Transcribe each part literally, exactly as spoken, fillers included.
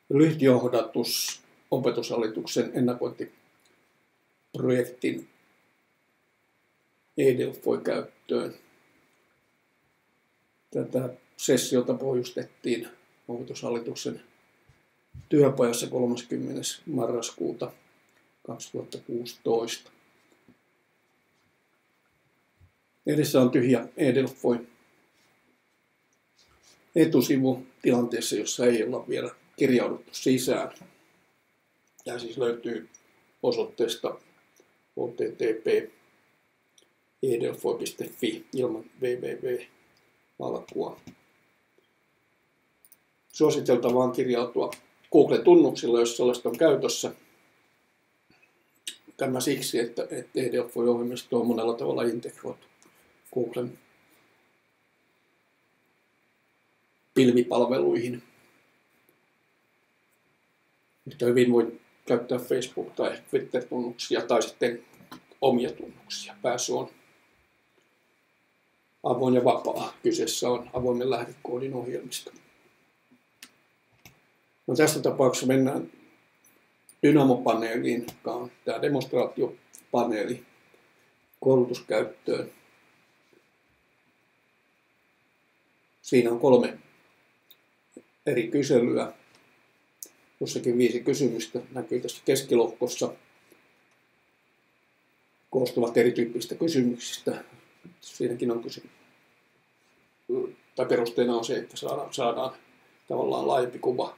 Lyhyt johdatus opetushallituksen ennakointiprojektin eDelfoi-käyttöön. Tätä sessiota pohjustettiin opetushallituksen työpajassa kolmaskymmenes marraskuuta kaksituhattakuusitoista. Edessä on tyhjä eDelfoi etusivu tilanteessa, jossa ei olla vielä kirjauduttu sisään. Tämä siis löytyy osoitteesta h t t p piste edelfoi piste f i ilman www-alkua. Suositeltavaa on kirjautua Google-tunnuksilla, jos sellaista on käytössä. Tämä siksi, että, että eDelfoi-ohjelmisto on monella tavalla integroitu Googlen pilvipalveluihin. Yhtä hyvin voi käyttää Facebook- tai Twitter-tunnuksia tai sitten omia tunnuksia. Pääsy on avoin ja vapaa. Kyseessä on avoimen lähdekoodin ohjelmisto. No, tässä tapauksessa mennään Dynamo-paneeliin, joka on tämä demonstraatiopaneeli koulutuskäyttöön. Siinä on kolme eri kyselyä. Jossakin viisi kysymystä näkyy tässä keskilohkossa. Koostuvat erityyppisistä kysymyksistä. Siinäkin on kysymys. Tai perusteena on se, että saadaan, saadaan tavallaan laajempi kuva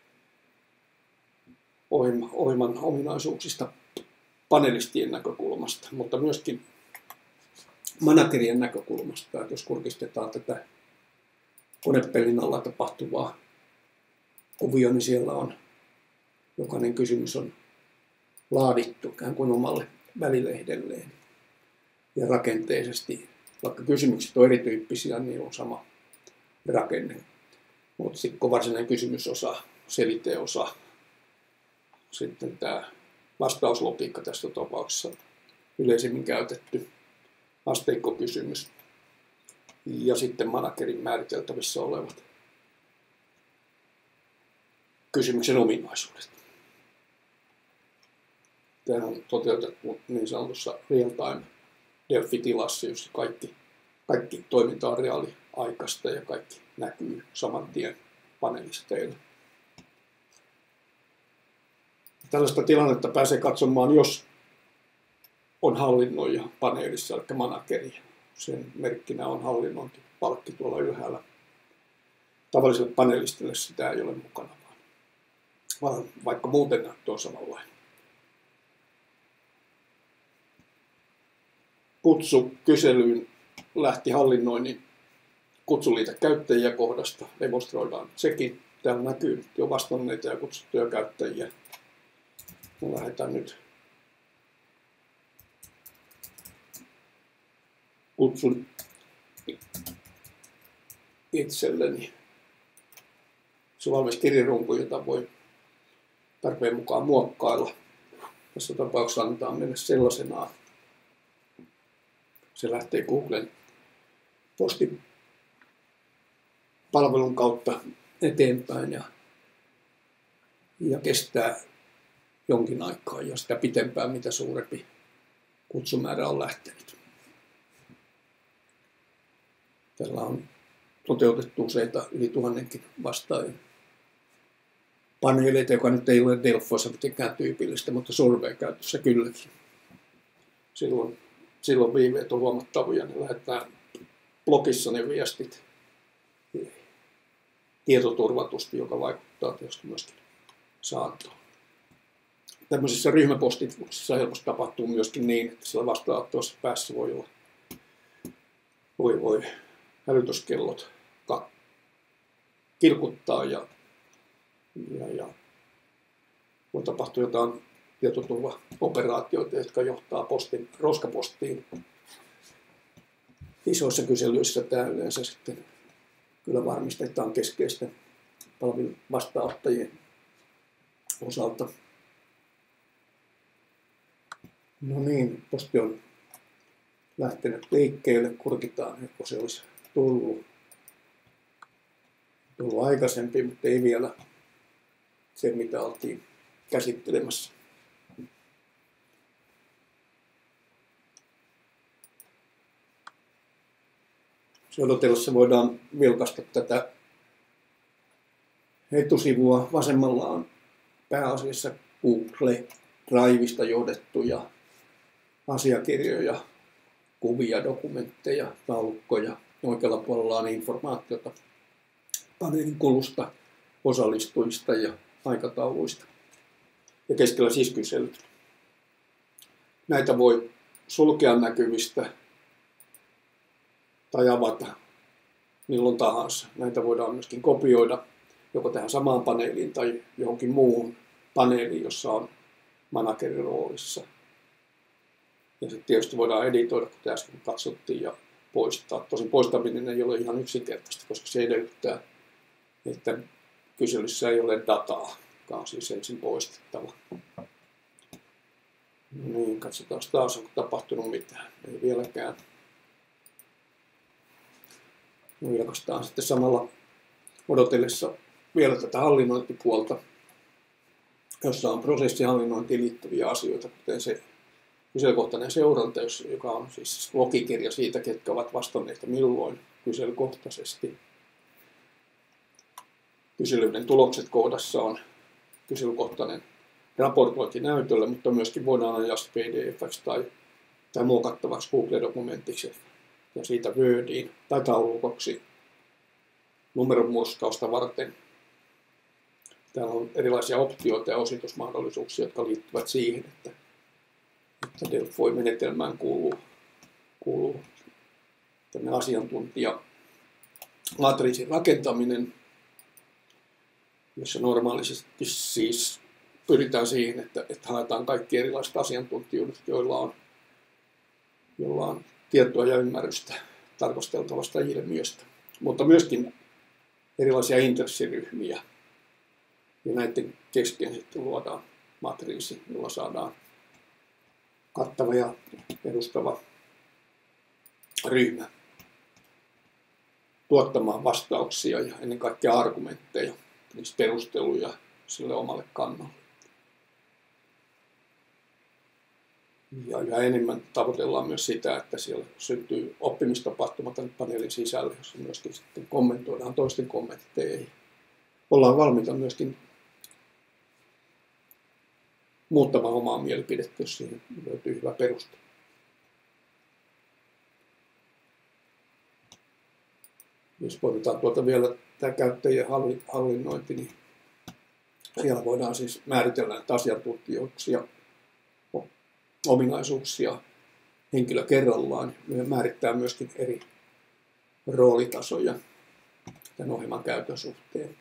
ohjelman ominaisuuksista panelistien näkökulmasta, mutta myöskin managerien näkökulmasta. Että jos kurkistetaan tätä konepelin alla tapahtuvaa kuvio, niin siellä on jokainen kysymys on laadittu ikään kuin omalle välilehdelleen. Ja rakenteisesti, vaikka kysymykset on erityyppisiä, niin on sama rakenne. Otsikko, varsinainen kysymysosa, seliteosa, sitten tämä vastauslogiikka tässä tapauksessa yleisemmin käytetty asteikkokysymys ja sitten managerin määriteltävissä olevat kysymyksen ominaisuudet. Tämä on toteutettu niin sanotussa real-time Delfi-tilassa, jossa kaikki, kaikki toiminta on reaaliaikaista ja kaikki näkyy saman tien panelisteille. Tällaista tilannetta pääsee katsomaan, jos on hallinnoija paneelissa, eli manageri. Sen merkkinä on hallinnointipalkki tuolla ylhäällä. Tavalliselle panelistille sitä ei ole mukana, vaan vaikka muuten näyttö on samanlainen. Kutsu kyselyyn lähti hallinnoinnin kutsuliitekäyttäjiä kohdasta. Demonstroidaan sekin. Täällä näkyy jo vastanneita ja kutsuttuja käyttäjiä. Me lähdetään nyt kutsun itselleni. Se on valmis kirjarunko, jota voi tarpeen mukaan muokkailla. Tässä tapauksessa annetaan mennä sellaisenaan. Se lähtee Googlen postipalvelun kautta eteenpäin ja, ja kestää jonkin aikaa ja sitä pitempään, mitä suurempi kutsumäärä on lähtenyt. Tällä on toteutettu useita yli tuhannenkin vastaajan paneeleita, joka nyt ei ole Delfoissa mitenkään tyypillistä, mutta survey käytössä kylläkin. Silloin, silloin viiveet on huomattavia, niin lähetetään blogissa ne viestit tietoturvatusti, joka vaikuttaa tietysti myöskin saantoon. Tämmöisissä ryhmäpostituksissa helposti tapahtuu myöskin niin, että siellä vastaanottavassa päässä voi olla voi, voi hälytyskellot kirkuttaa ja, ja, ja voi tapahtua jotain tietoturvaoperaatioita, jotka johtaa postin, roskapostiin. Isoissa kyselyissä tämä yleensä sitten kyllä varmistetaan keskeisten palvelun vastaanottajien osalta. No niin, posti on lähtenyt liikkeelle, kurkitaan, että se olisi tullut, tullut aikaisempi, mutta ei vielä sen, mitä oltiin käsittelemässä. Se odotellessa voidaan vilkaista tätä etusivua. Vasemmalla on pääasiassa Google Driveista johdettuja asiakirjoja, kuvia, dokumentteja, taulukkoja. Oikealla puolella on informaatiota paneelin kulusta, osallistujista ja aikatauluista. Ja keskellä siis kyselyt. Näitä voi sulkea näkyvistä tai avata milloin tahansa. Näitä voidaan myöskin kopioida joko tähän samaan paneeliin tai johonkin muuhun paneeliin, jossa on managerin roolissa. Ja sitten tietysti voidaan editoida, kuten äsken katsottiin, ja poistaa. Tosin poistaminen ei ole ihan yksinkertaista, koska se edellyttää, että kyselyssä ei ole dataa, joka on siis ensin poistettava. No niin, katsotaan taas, onko tapahtunut mitään. Ei vieläkään. No, vilkaistaan sitten samalla odotellessa vielä tätä hallinnointipuolta, jossa on prosessihallinnointiin liittyviä asioita, kuten se kyselykohtainen seuranta, joka on siis logikirja siitä, ketkä ovat vastanneet ja milloin kyselykohtaisesti. Kyselyiden tulokset kohdassa on kyselykohtainen raportointi näytöllä, mutta myöskin voidaan ajaa P D F:ksi tai, tai muokattavaksi Google-dokumentiksi ja siitä Wordiin tai taulukoksi numeron muoskausta varten. Täällä on erilaisia optioita ja ositusmahdollisuuksia, jotka liittyvät siihen, että, että Delfoi-menetelmään kuuluu, kuuluu asiantuntija matriisin rakentaminen, jossa normaalisesti siis pyritään siihen, että, että haetaan kaikki erilaiset asiantuntijat, joilla on, joilla on tietoa ja ymmärrystä tarkasteltavasta ilmiöstä, mutta myöskin erilaisia intressiryhmiä. Ja näiden kesken sitten luodaan matriisi, jolla saadaan kattava ja edustava ryhmä tuottamaan vastauksia ja ennen kaikkea argumentteja, niistä perusteluja sille omalle kannalle. Ja yhä enemmän tavoitellaan myös sitä, että siellä syntyy oppimistapahtuma tämän paneelin sisällä, jossa myöskin sitten kommentoidaan toisten kommentteihin. Ollaan valmiita myöskin muuttamaan omaa mielipidettä, jos siihen löytyy hyvä peruste. Jos poimitaan tuolta vielä tämä käyttäjien hallinnointi, niin siellä voidaan siis määritellä näitä asiantuntijuuksia, ominaisuuksia henkilö kerrallaan. Me määrittää myöskin eri roolitasoja tämän ohjelman käytön suhteen.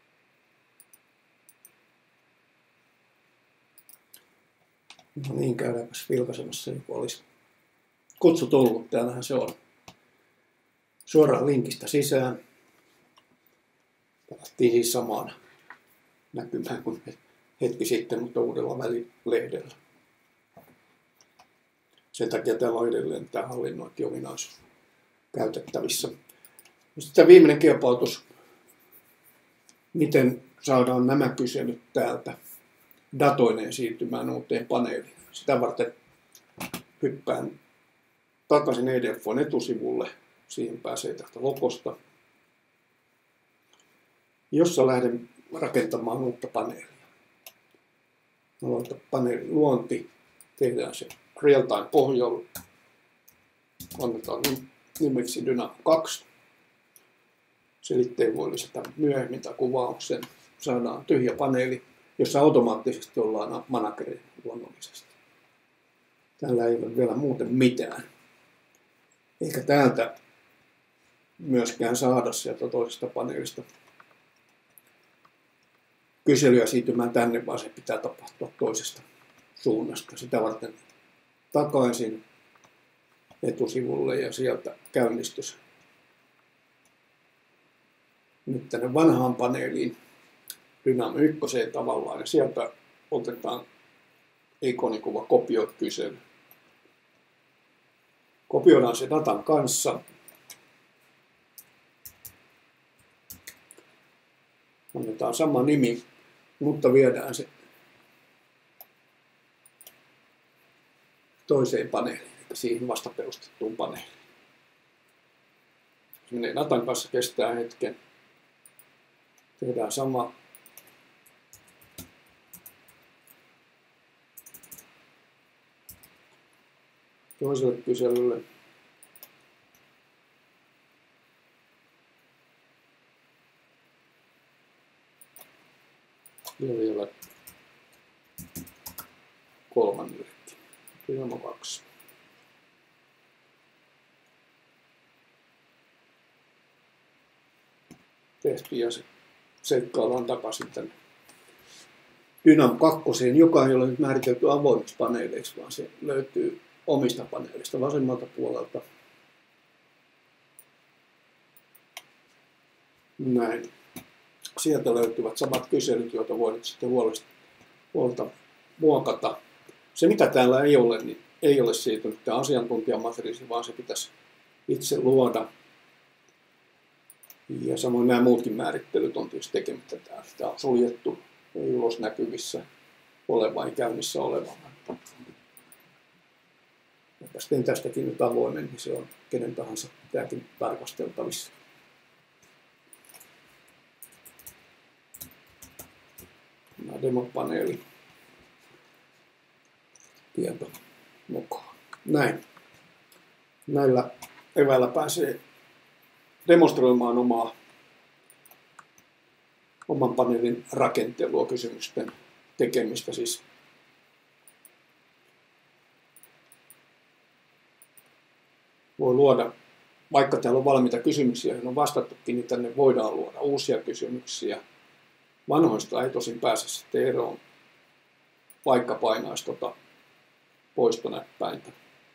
No niin, käydäänpäs vilkaisemassa, niin kuin olisi kutsu tullut. Täällähän se on suoraan linkistä sisään. Palattiin siis samaan näkymään kuin hetki sitten, mutta uudella välilehdellä. Sen takia täällä on edelleen tämä hallinnointiominaisuus käytettävissä. Sitten viimeinen kilpailutus. Miten saadaan nämä kyselyt täältä datoineen siirtymään uuteen paneeliin? Sitä varten hyppään takaisin E D F-Foin etusivulle. Siihen pääsee tästä logosta, jossa lähden rakentamaan uutta paneelia. Aloita paneelin luonti. Tehdään se real-time pohjalla. Annetaan nimeksi Dynamo kaksi. Selitteen voi lisätä myöhemmin tai kuvauksen. Saadaan tyhjä paneeli, jossa automaattisesti ollaan manageri luonnollisesti. Täällä ei ole vielä muuten mitään. Eikä täältä myöskään saada sieltä toisesta paneelista kyselyä siirtymään tänne, vaan se pitää tapahtua toisesta suunnasta. Sitä varten takaisin etusivulle ja sieltä käynnistys. Nyt tänne vanhaan paneeliin Dynamo ykköseen tavallaan ja sieltä otetaan ikonikuva kopioi kysely. Kopioidaan se datan kanssa. Annetaan sama nimi mutta viedään se toiseen paneeliin, eli siihen vasta perustettuun paneeliin. Se menee datan kanssa, kestää hetken. Tehdään sama. Toiselle kyselylle. Ja vielä kolmannellekin. Ilma kaksi. Tehtiin ja se seikkaillaan takaisin tänne Dynam kakkoseen, joka ei ole nyt määritelty avoimiksi paneeleiksi, vaan se löytyy omista paneelista vasemmalta puolelta. Näin. Sieltä löytyvät samat kyselyt, joita voit sitten huolta muokata. Se, mitä täällä ei ole, niin ei ole siitä nyt tämä asiantuntijamatriisi, vaan se pitäisi itse luoda. Ja samoin nämä muutkin määrittelyt on tietysti tekemättä täällä. Tämä on suljettu, ei ulos näkyvissä oleva, ei käynnissä oleva. Ja sitten tästäkin nyt avoimen, niin se on kenen tahansa tämäkin tarkasteltavissa. Tämä demopaneeli tieto mukaan. Näin. Näillä eväillä pääsee demonstroimaan omaa, oman paneelin rakentelua, kysymysten tekemistä. Siis voi luoda, vaikka täällä on valmiita kysymyksiä, joihin on vastattukin, niin tänne voidaan luoda uusia kysymyksiä. Vanhoista ei tosin pääse sitten eroon, vaikka painaisi tuota poistonäppäintä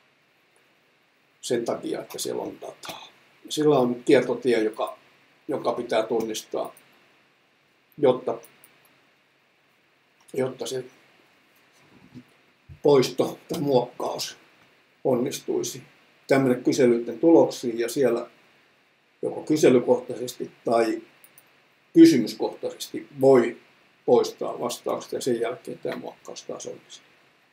sen takia, että siellä on dataa. Sillä on kiertotie, joka, joka pitää tunnistaa, jotta, jotta se poisto tai muokkaus onnistuisi. Tämmöinen kyselyiden tuloksiin ja siellä joko kyselykohtaisesti tai kysymyskohtaisesti voi poistaa vastaukset ja sen jälkeen tämä muokkaus taas onnistuu.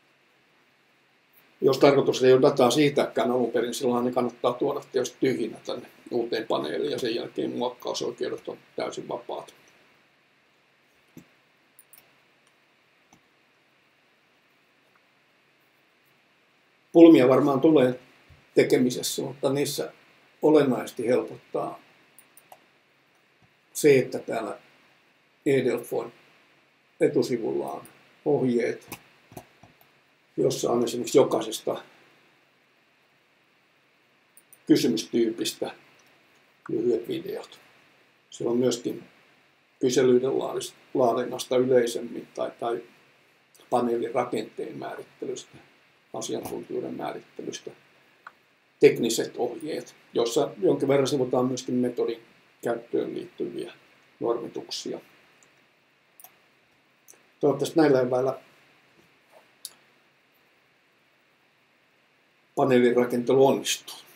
Jos tarkoitus ei ole dataa siitäkään alun perin, silloin ne kannattaa tuoda tietysti tyhjinä tänne uuteen paneeliin ja sen jälkeen muokkausoikeudet on täysin vapaat. Pulmia varmaan tulee tekemisessä, mutta niissä olennaisesti helpottaa se, että täällä eDelfoin etusivulla on ohjeet, jossa on esimerkiksi jokaisesta kysymystyypistä lyhyet videot. Siellä on myöskin kyselyiden laadinnasta yleisemmin tai, tai paneelin rakenteen määrittelystä, asiantuntijoiden määrittelystä, tekniset ohjeet, joissa jonkin verran sivutaan myöskin metodin käyttöön liittyviä normituksia. Toivottavasti näillä eväillä paneelin rakentelu onnistuu.